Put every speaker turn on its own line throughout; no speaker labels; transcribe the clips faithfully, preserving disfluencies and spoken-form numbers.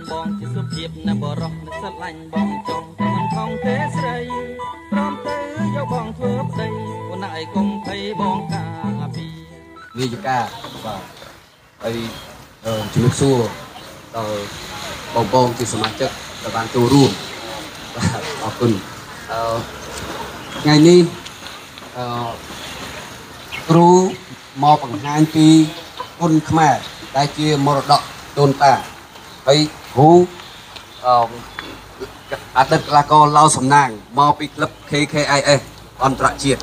បងជាសុភាពណាបរោះស្រឡាញ់បងចង់តែមិនខំទេស្រីព្រមទៅយកបងធ្វើប្តីអូនឯងកុំភ័យបងការពី
នាយិកាបាទហើយជំរាបសួរដល់បងប្អូនជាសមាជិកដែលបានចូលរួមបាទអរគុណអឺថ្ងៃនេះអឺគ្រូមកបង្ហាញពីគុណខ្មែរដែលជាមរតកដូនតាហើយគ្រូអឺអតីតកីឡាករឡៅសំណាងមកពីក្លឹប K K I S អន្តរជាតិ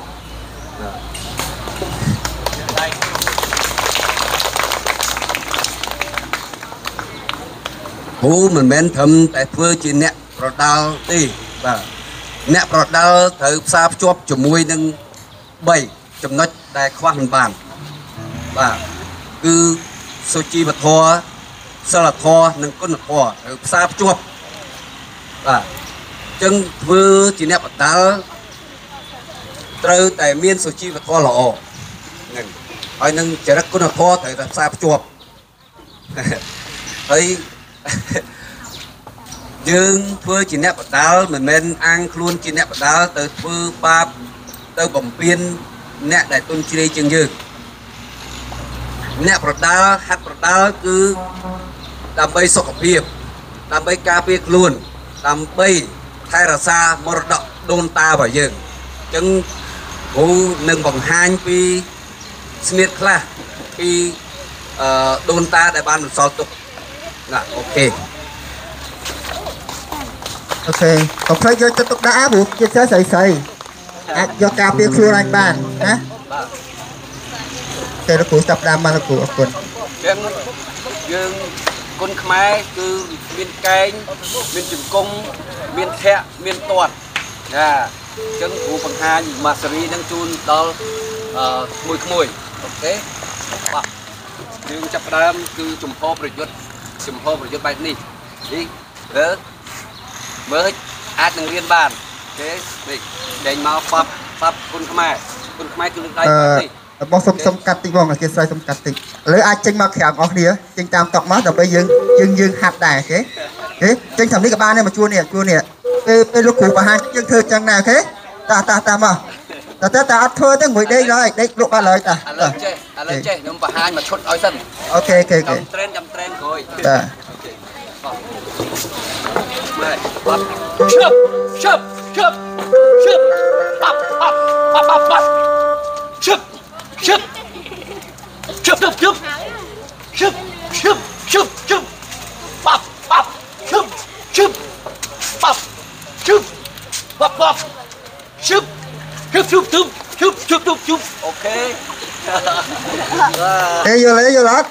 គ្រូមិនមែនត្រឹមតែធ្វើជាអ្នកប្រដាល់ទេបាទអ្នកប្រដាល់ត្រូវផ្សារភ្ជាប់ជាមួយនឹងបីចំណុចដែលខ្វះមិនបានបាទគឺសុជីវធម៌សិលធម៌និងគុណធម៌ត្រូវផ្សារភ្ជាប់បាទអញ្ចឹងធ្វើជាអ្នកបដាល់ត្រូវតែមានសុជីវធម៌ល្អហ្នឹងហើយនឹងចរិតគុណធម៌ត្រូវតែផ្សារភ្ជាប់ហើយយើងធ្វើជាអ្នកបដាល់មិនមែនអាងខ្លួនជាអ្នកបដាល់ទៅធ្វើបាបទៅបំពេញអ្នកដែលទុនជ្រាយជាងយើងអ្នកប្រដាល់ហាត់ប្រដាល់គឺដើម្បីសុខភាពដើម្បីការពារខ្លួនដើម្បីថែរក្សាមរតកដូនតារបស់យើងអញ្ចឹងគ្រូនឹងបង្ហាញពីស្នៀតខ្លះពីអឺដូនតាដែលបានបន្សល់ទុកណាអូខេ
អូខេកុំភ្លេចយកចិត្តទុកដាក់ព្រោះជាស្រីស្រីស្រីអាចយកការពារខ្លួនឯងបានណា
បាទ
តែលោកគ្រូចាប់ដើមមកលោកគ្រូអរគុណ
ចឹងយើងគុណខ្មែរគឺមានកែងមានជង្គង់មានធាក់មានទាត់ណាអញ្ចឹងគ្រូបង្ហាញម៉ាសេរីនឹងជូនដល់អឺក្មួយក្មួយអូខេបាទយើងចាប់ដើមគឺចំហប្រយុទ្ធចំហប្រយុទ្ធបែបនេះនេះមើលមើលអាចនឹងរៀនបានទេនេះចេញមកប៉ាប់ប៉ាប់គុណខ្មែរគុណខ្មែរគឺលើកដៃនេះ
បងសុំសុំកាត់តិចបងអធិស្ឋានសុំកាត់តិចឥឡូវអាចចេញមកក្រៅអស់គ្នាចេញតាមតុកមកដើម្បីយើងយើងយើងហាត់ដែរអូខេអូខេចេញតាមនេះក៏បានដែរមកជួននេះជួននេះពេលពេលលោកគ្រូបង្ហាញយើងធ្វើចឹងដែរអូខេតាតាតាមកតាតាតាអត់ធ្វើទេមួយដេកឡើយដេកលក់បានឡើយតាឥឡូវ
ចេះឥឡូវចេះខ្ញុំបង្ហាញមកឈុតឲ្យសិន
អូខេអូខេអូខេ
ចាំត្រេនចាំត្រេនក្រោយ
តា
ម៉ែបាត់ឈឹបឈឹបឈឹបឈឹបបាប់បាប់បាប់បាប់បាប់ឈឹបឈឹបឈឹបឈឹបឈឹបឈឹបឈឹបឈឹបឈឹបបាប់បាប់ឈឹបឈឹបបាប់ឈឹបបាប់បាប់ឈឹបឈឹបឈឹបឈឹបឈឹបឈឹបឈឹបឈឹបអូខេ
អេយល់ទេយល់អត់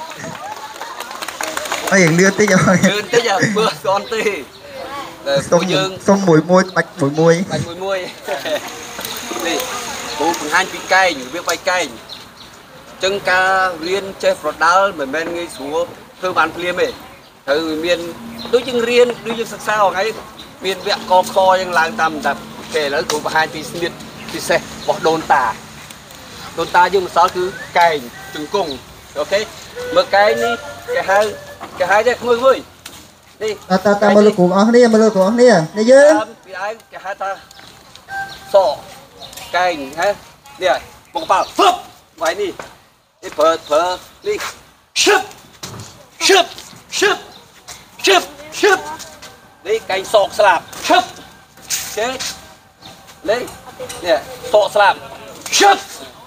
ហើយលឿនតិចហើយ
លឿនតិចមើលស្គាល់ទេ
សុំយើងសុំមួយមួយបាច់មួយមួយ
បាច់មួយមួយនេះគ្រូបង្ហាញពីកែងវាបាយកែងចឹងការរៀនចេះប្រដាល់មិនមែនងាយស្រួលធ្វើបានភ្លាមទេត្រូវមានដូចយើងរៀនដូចយើងសិក្សាហ្នឹងឯងមានវគ្គកខយ៉ាងឡើងតាមតែគេឥឡូវគ្រូបង្ហាញពីស្នៀតពិសេសរបស់ដូនតាដូនតាយើងម្សិលគឺកែងជង្គង់អូខេមើលកែងនេះគេហៅគេហៅតែមួយមួយនេះ
តាតាមើលលោកគ្រូអស់គ្នាមើលលោកគ្រូអស់គ្នានេះយើង
ពីឯងគេហៅថាសកែងហ៎នេះបងប៉ាល់ហ្វឹបវាយនេះនេះប្រើប្រើនេះឈឹបឈឹបឈឹបឈឹបឈឹបនេះកែងសកស្លាប់ឈឹបចេះនេះនេះសកស្លាប់ឈឹប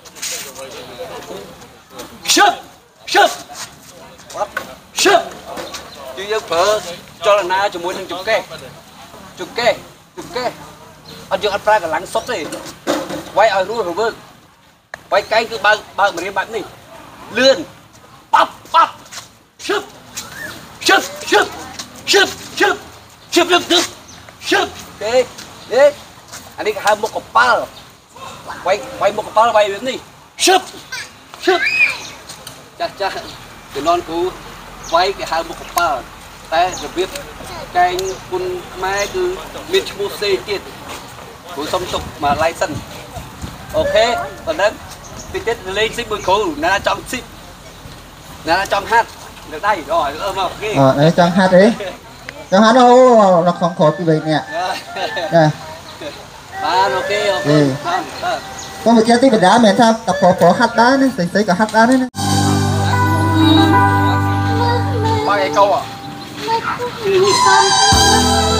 ឈឹបឈឹបឈឹបគឺយើងប្រើចលនាជាមួយនឹងចង្កេះចង្កេះចង្កេះអត់យើងអត់ប្រើកម្លាំងសុទ្ធទេវាយឲ្យរស់រវើកវាយកែងគឺបើកបើកមរៀមបែបនេះលឿនប៉ាប់ប៉ាប់ឈឹបឈឹបឈឹបឈឹបឈឹបឈឹបឈឹបឈឹបឈឹបទេនេះអានេះគេហៅមុខកប៉ាល់វាយវាយមុខកប៉ាល់វាយបែបនេះឈឹបឈឹបចាស់ចាស់ជំនាន់គ្រូវាយគេហៅមុខកប៉ាល់តែរបៀបកែងគុណខ្មែរគឺមានឈ្មោះផ្សេងទៀតគ្រូសុំទុកមកឡៃសិនអូខេប៉ុណ្ណឹងតិចតិចលេងស៊ីមួយគ្រូណាចង់ស៊ីណាចង់ហាត់នៅដៃរអឺមកគេ
អឺចង់ហាត់ទេ cho hắn đâu là không khó như vậy nè nè
bạn ok ok
ừ. Con một kia tí mình đá mẹ tham tập phổ phổ hát đá nữa xây xây cả hát đá nữa
ba cái câu à